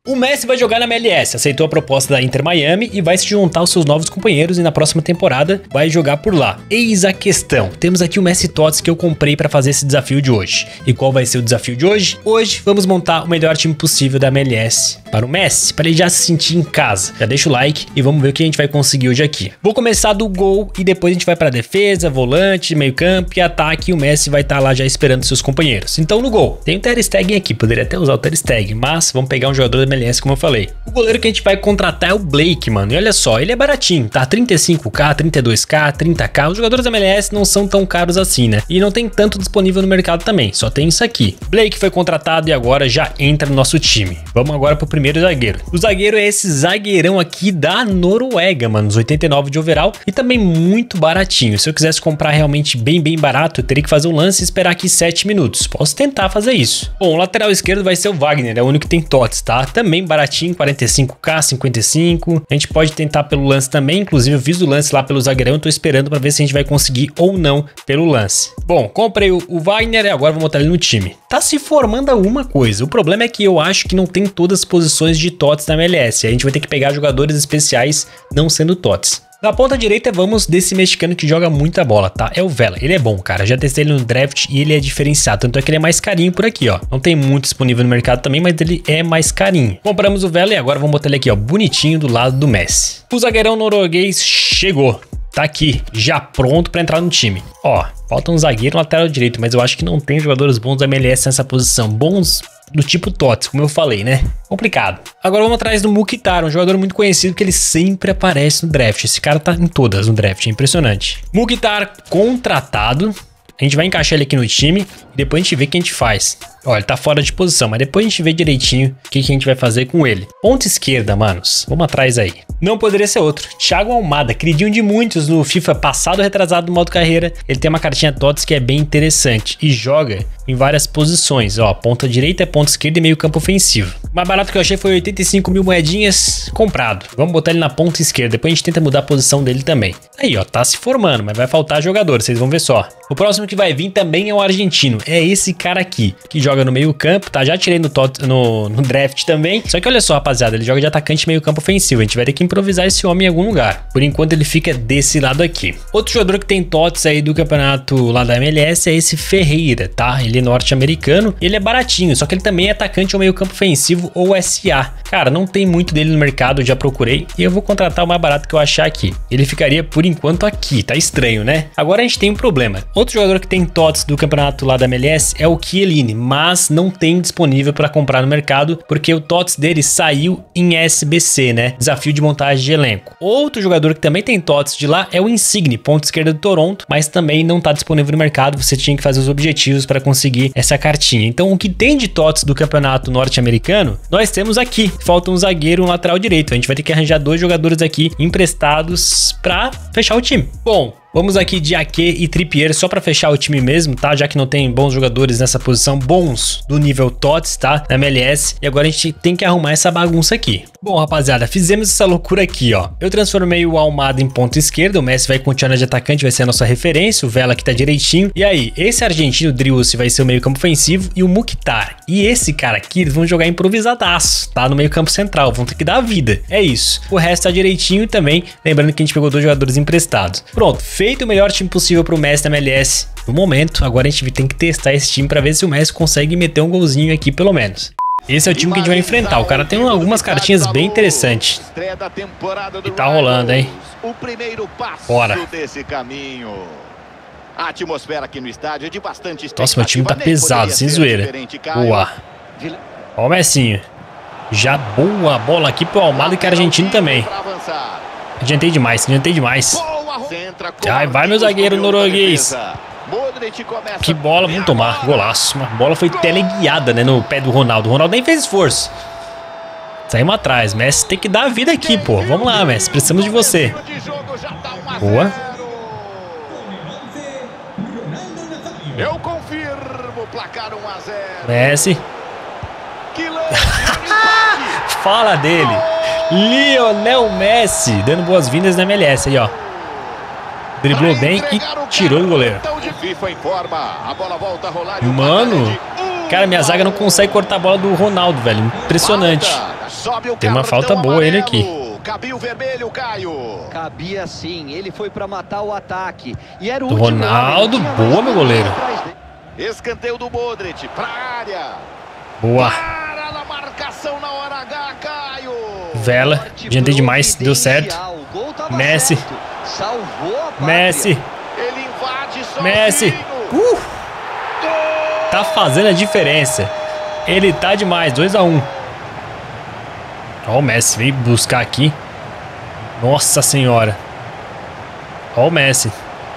O Messi vai jogar na MLS, aceitou a proposta da Inter Miami e vai se juntar aos seus novos companheiros e na próxima temporada vai jogar por lá. Eis a questão, temos aqui o Messi Tots que eu comprei para fazer esse desafio de hoje. E qual vai ser o desafio de hoje? Hoje vamos montar o melhor time possível da MLS para o Messi, para ele já se sentir em casa. Já deixa o like e vamos ver o que a gente vai conseguir hoje aqui. Vou começar do gol e depois a gente vai para defesa, volante, meio campo e ataque e o Messi vai estar lá já esperando seus companheiros. Então no gol, tem o Ter Stegen aqui, poderia até usar o Ter Stegen, mas vamos pegar um jogador da MLS, como eu falei. O goleiro que a gente vai contratar é o Blake, mano. E olha só, ele é baratinho, tá? 35k, 32k, 30k. Os jogadores da MLS não são tão caros assim, né? E não tem tanto disponível no mercado também, só tem isso aqui. Blake foi contratado e agora já entra no nosso time. Vamos agora pro primeiro zagueiro. O zagueiro é esse zagueirão aqui da Noruega, mano. Os 89 de overall e também muito baratinho. Se eu quisesse comprar realmente bem barato, eu teria que fazer um lance e esperar aqui 7 minutos. Posso tentar fazer isso. Bom, o lateral esquerdo vai ser o Wagner, é o único que tem TOTS, tá? Também baratinho, 45k, 55. A gente pode tentar pelo lance também, inclusive eu fiz o lance lá pelo zagueirão, tô esperando para ver se a gente vai conseguir ou não pelo lance. Bom, comprei o Wagner e agora vou botar ele no time. Tá se formando alguma coisa, o problema é que eu acho que não tem todas as posições de TOTS na MLS, a gente vai ter que pegar jogadores especiais não sendo TOTS. Na ponta direita vamos desse mexicano que joga muita bola, tá? É o Vela, ele é bom, cara, já testei ele no draft e ele é diferenciado, tanto é que ele é mais carinho por aqui, ó. Não tem muito disponível no mercado também, mas ele é mais carinho. Compramos o Vela e agora vamos botar ele aqui, ó, bonitinho do lado do Messi. O zagueirão norueguês chegou. Tá aqui, já pronto pra entrar no time. Ó, falta um zagueiro lateral direito, mas eu acho que não tem jogadores bons da MLS nessa posição. Bons do tipo TOTS, como eu falei, né? Complicado. Agora vamos atrás do Mukhtar, um jogador muito conhecido que ele sempre aparece no draft. Esse cara tá em todas no draft, é impressionante. Mukhtar contratado. A gente vai encaixar ele aqui no time e depois a gente vê o que a gente faz. Olha, ele tá fora de posição, mas depois a gente vê direitinho o que a gente vai fazer com ele. Ponta esquerda, manos. Vamos atrás aí. Não poderia ser outro. Thiago Almada, queridinho de muitos no FIFA passado retrasado do modo carreira. Ele tem uma cartinha TOTS que é bem interessante e joga em várias posições. Ó, ponta direita, ponta esquerda e meio campo ofensivo. O mais barato que eu achei foi 85 mil moedinhas comprado. Vamos botar ele na ponta esquerda. Depois a gente tenta mudar a posição dele também. Aí, ó, tá se formando, mas vai faltar jogador, vocês vão ver só. O próximo que vai vir também é o argentino. É esse cara aqui, que joga no meio campo, tá? Já tirei no draft também. Só que olha só, rapaziada, ele joga de atacante meio campo ofensivo. A gente vai ter que improvisar esse homem em algum lugar. Por enquanto ele fica desse lado aqui. Outro jogador que tem TOTS aí do campeonato lá da MLS é esse Ferreira, tá? Ele é norte-americano, ele é baratinho, só que ele também é atacante ou meio campo ofensivo ou SA. Cara, não tem muito dele no mercado, eu já procurei e eu vou contratar o mais barato que eu achar aqui. Ele ficaria por enquanto aqui, tá estranho, né? Agora a gente tem um problema. Outro jogador que tem TOTS do campeonato lá da MLS é o Chiellini, mas não tem disponível para comprar no mercado porque o TOTS dele saiu em SBC, né? Desafio de montagem de elenco. Outro jogador que também tem TOTS de lá é o Insigne, ponta esquerda do Toronto, mas também não tá disponível no mercado, você tinha que fazer os objetivos para conseguir essa cartinha. Então o que tem de TOTS do campeonato norte-americano, nós temos aqui. Falta um zagueiro e um lateral direito. A gente vai ter que arranjar dois jogadores aqui emprestados para fechar o time. Bom, vamos aqui de Ake e Trippier só para fechar o time mesmo, tá? Já que não tem bons jogadores nessa posição, bons do nível TOTS, tá? Na MLS. E agora a gente tem que arrumar essa bagunça aqui. Bom, rapaziada, fizemos essa loucura aqui, ó. Eu transformei o Almada em ponta esquerda, o Messi vai continuar de atacante, vai ser a nossa referência, o Vela aqui tá direitinho. E aí, esse argentino Driussi vai ser o meio campo ofensivo e o Mukhtar. E esse cara aqui, eles vão jogar improvisadaço, tá? No meio campo central, vão ter que dar a vida. É isso. O resto tá direitinho também, lembrando que a gente pegou dois jogadores emprestados. Pronto, feito o melhor time possível pro Messi na MLS no momento. Agora a gente tem que testar esse time para ver se o Messi consegue meter um golzinho aqui pelo menos. Esse é o time que a gente vai enfrentar. O cara tem algumas cartinhas bem interessantes. E tá rolando, hein? Bora. A atmosfera aqui no estádio é de bastante. Nossa, meu time tá pesado, sem zoeira. Boa. Ó o Messinho. Já boa bola aqui pro Almada, que é argentino também. Adiantei demais, adiantei demais. Ai, vai meu zagueiro norueguês. Que bola, vamos tomar, golaço. A bola foi teleguiada, né, no pé do Ronaldo. O Ronaldo nem fez esforço. Saímos atrás, Messi tem que dar a vida aqui, pô. Vamos lá, Messi, precisamos de você. Boa. Eu confirmo, placar 1 a 0. Messi. Fala dele. Lionel Messi, dando boas-vindas na MLS aí, ó. Driblou bem e tirou o goleiro. Mano, Cara, minha zaga não consegue cortar a bola do Ronaldo, velho. Impressionante. Tem uma falta boa ele aqui. Cabia o vermelho, Caio. Cabia sim, ele foi pra matar o ataque. E era o Do Ronaldo, boa, meu goleiro. Escanteio do Modric pra área. Boa. Para na marcação na hora H, Caio. Vela, adiantei demais, deu certo. Messi. Messi. Ele invade sozinho. Messi. Tá fazendo a diferença. Ele tá demais, 2 a 1. Ó, o Messi veio buscar aqui. Nossa senhora. Ó o Messi.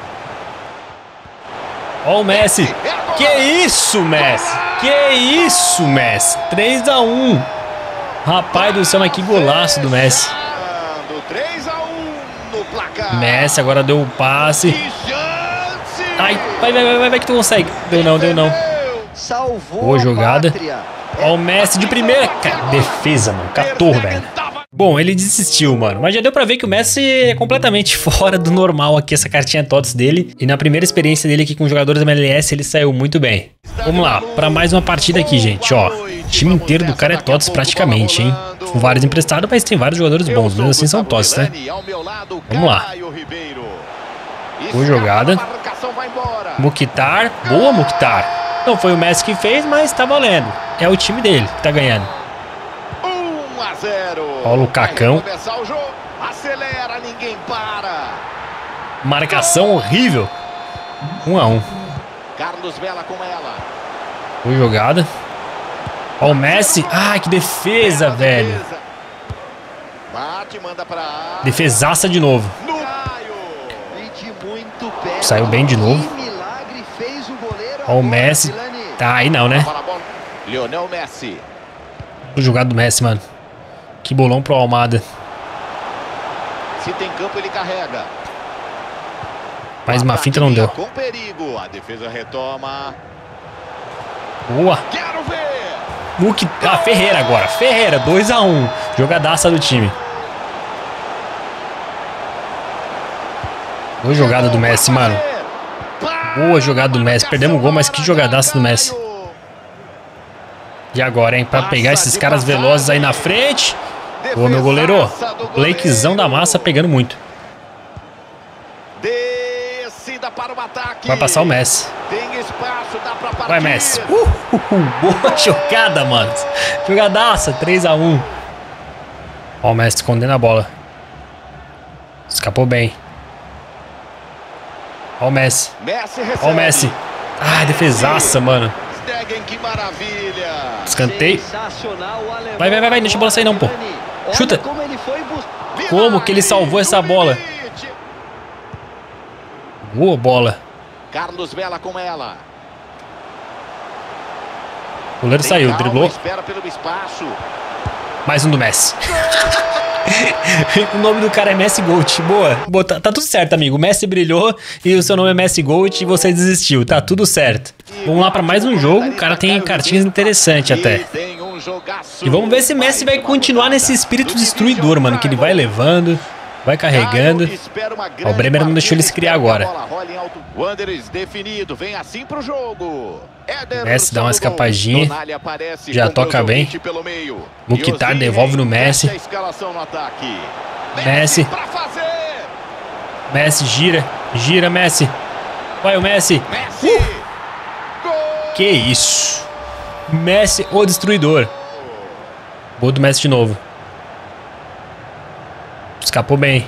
Ó o Messi. Que isso, Messi? Que isso, Messi? 3 a 1. Rapaz do céu, mas que golaço do Messi. 3 a 1 no placar. Messi agora deu o passe. Ai, vai que tu consegue. Deu não. Boa jogada. Ó o Messi de primeira. Defesa, mano. Catou, velho. Bom, ele desistiu, mano. Mas já deu pra ver que o Messi é completamente fora do normal aqui, essa cartinha TOTS dele. E na primeira experiência dele aqui com jogadores da MLS, ele saiu muito bem. Vamos lá, pra mais uma partida aqui, gente, ó. O time inteiro do cara é TOTS praticamente, hein. Com vários emprestados, mas tem vários jogadores bons. Mesmo assim são TOTS, né? Vamos lá. Boa jogada. Mukhtar. Boa, Mukhtar. Não foi o Messi que fez, mas tá valendo. É o time dele que tá ganhando. 1 a 0. Ó o Lucacão. Acelera, ninguém para. Marcação horrível. 1 a 1. Carlos Vela com ela. Boa jogada. Ó o Messi. Ah, que defesa, velho. Bate, manda pra área. Defesaça de novo. Saiu bem de novo. Ó o Messi. Tá aí não, né? Lionel Messi. O jogado do Messi, mano. Que bolão pro Almada. Se tem campo, ele carrega. Mais uma finta não deu. Com perigo. A defesa retoma. Boa. Quero ver. Ah, Ferreira agora. Ferreira, 2 a 1. Jogadaça do time. Boa jogada do Messi, mano. Boa jogada do Messi. Perdemos o gol, mas que jogadaça do Messi. E agora, hein? Pra pegar esses caras velozes aí na frente. Boa, meu goleiro. Blakezão da massa pegando muito. Vai passar o Messi. Vai, Messi. Boa jogada, mano. Jogadaça, 3 a 1. Ó, o Messi escondendo a bola. Escapou bem. Ó o Messi. Ó o Messi. Ah, defesaça, mano. Que maravilha. Escanteio. Vai. Não deixa a bola sair não, pô. Chuta. Como que ele salvou essa bola? Boa bola. Carlos Vela com ela. O goleiro saiu, driblou. Espera pelo espaço. Mais um do Messi. O nome do cara é Messi Gold. Boa. Tá tudo certo, amigo. O Messi brilhou e o seu nome é Messi Gold e você desistiu. Tá tudo certo. Vamos lá pra mais um jogo. O cara tem cartinhas interessantes até. E vamos ver se Messi vai continuar nesse espírito destruidor, mano. Que ele vai levando, vai carregando. Ó, o Bremer não deixou ele se criar agora. Messi dá uma escapadinha. Já toca bem. Mukhtar devolve no Messi. Messi. Messi gira. Gira, Messi. Vai o Messi. Que isso. Messi, o destruidor. Boa do Messi de novo. Escapou bem.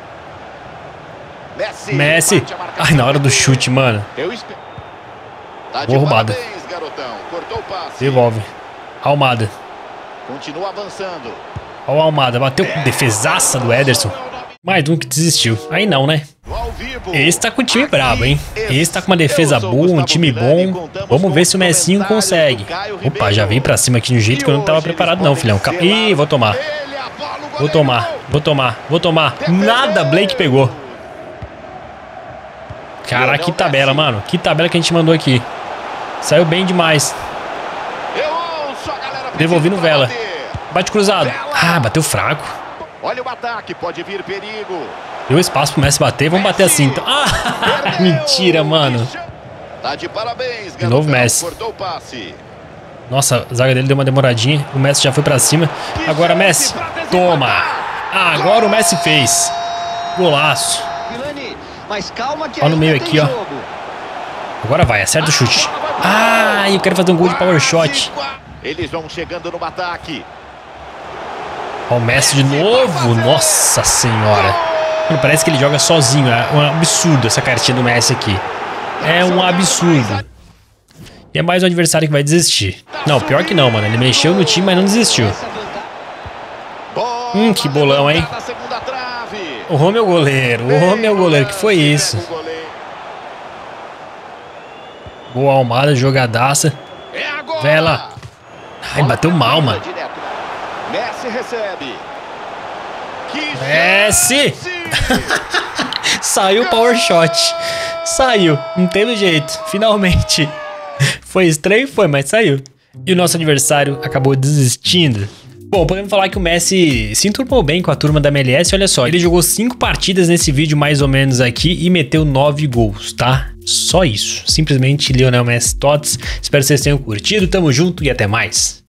Messi. Ai, na hora do chute, mano. Boa roubada. Devolve. Almada. Continua avançando. Ó o Almada. Bateu. Defesaça do Ederson. Mais um que desistiu. Aí não, né? Esse tá com um time brabo, hein? Esse tá com uma defesa boa, um time bom. Vamos ver se o Messinho consegue. Opa, já veio pra cima aqui de um jeito que eu não tava preparado não, filhão. Ih, vou tomar. Vou tomar. Nada, Blake pegou. Caraca, que tabela, mano. Que tabela que a gente mandou aqui. Saiu bem demais. Devolvi no Vela. Bate cruzado. Ah, bateu fraco. Olha o ataque, pode vir perigo. Deu espaço pro Messi bater, vamos bater assim então. Ah, mentira, mano. Tá de parabéns, de novo Messi. Cortou o passe. Nossa, a zaga dele deu uma demoradinha. O Messi já foi pra cima. Agora Messi. Toma. Ah, agora o Messi fez. Golaço. Ó no meio aqui, ó. Agora vai, acerta o chute. Ah, eu quero fazer um gol de power shot. Eles vão chegando no ataque. Ó o Messi de novo. Nossa senhora. Mano, parece que ele joga sozinho. É um absurdo essa cartinha do Messi aqui. É um absurdo. E é mais um adversário que vai desistir. Não, pior que não, mano. Ele mexeu no time, mas não desistiu. Que bolão, hein? O Rome é o goleiro. O Rome é o goleiro. Que foi isso? Boa Almada, jogadaça. Vela. Ai, bateu mal, mano. Messi recebe. Messi! Saiu o power shot. Saiu. Não teve jeito. Finalmente. Foi estranho, foi, mas saiu. E o nosso adversário acabou desistindo. Bom, podemos falar que o Messi se enturmou bem com a turma da MLS, olha só. Ele jogou 5 partidas nesse vídeo mais ou menos aqui e meteu 9 gols, tá? Só isso. Simplesmente Lionel Messi Tots. Espero que vocês tenham curtido, tamo junto e até mais.